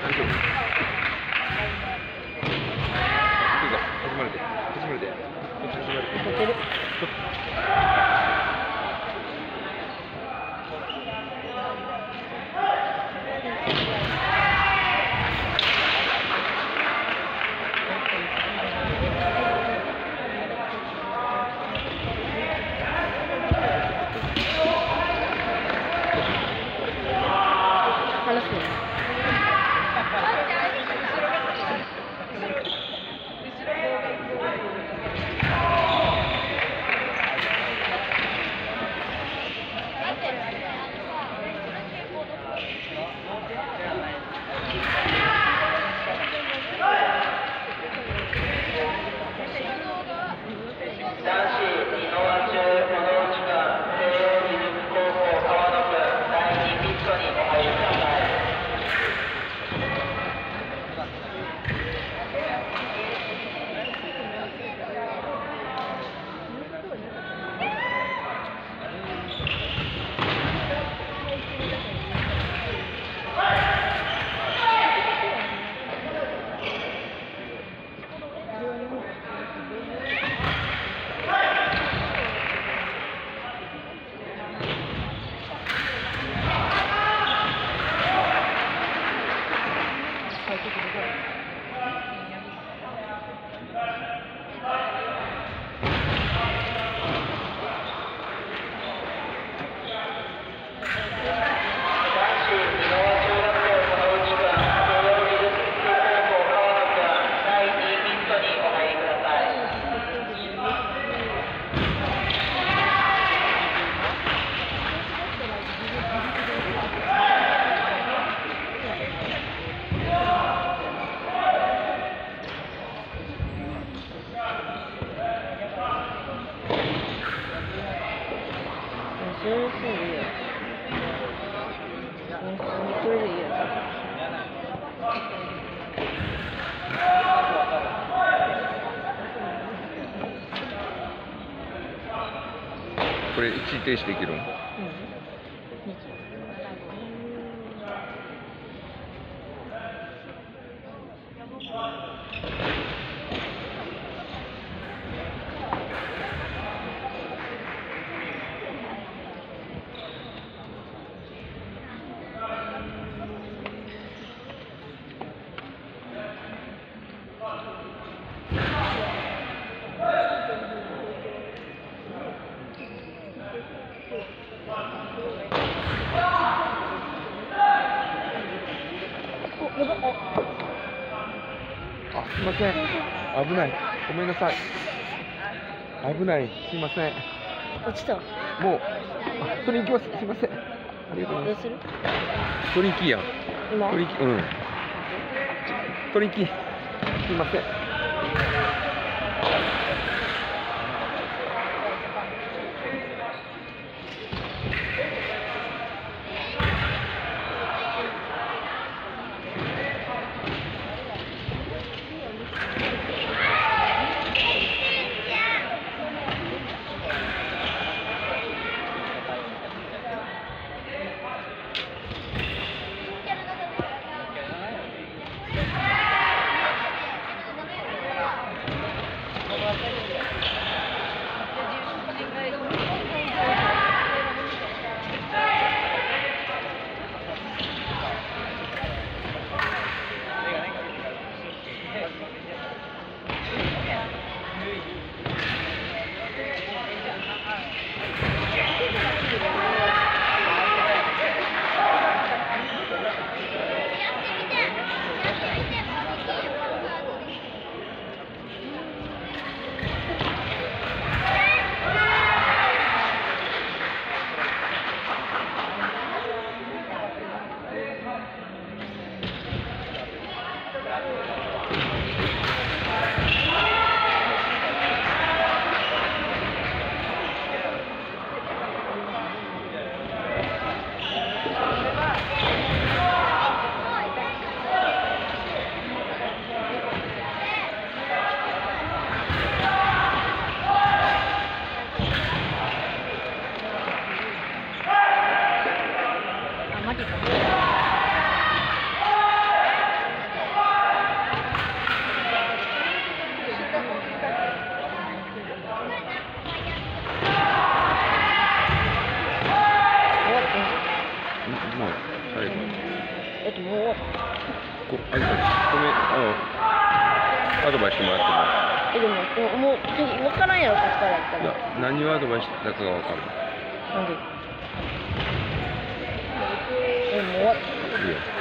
大丈夫。いいぞ、始まるで。始まるで。こっち始まるで。 撮ってる。話すの。これでいいや。これでいいや。 これ一時停止できるの？あ、すいません。危ない。ごめんなさい。危ない。すいません。 落ちた。 もう、取りに行きます。すいません。ありがとうございます。 どうする？ 取りに行きやん。 今？ 取りに行き、うん。取りに行き。すいません。 ごめん、アドバイスしてもらってでも、もう、分からんやろ、こっからやったも。いやら。、 何をアドバイスしたかがわかんない。 なんでもう終わった。 いいよ。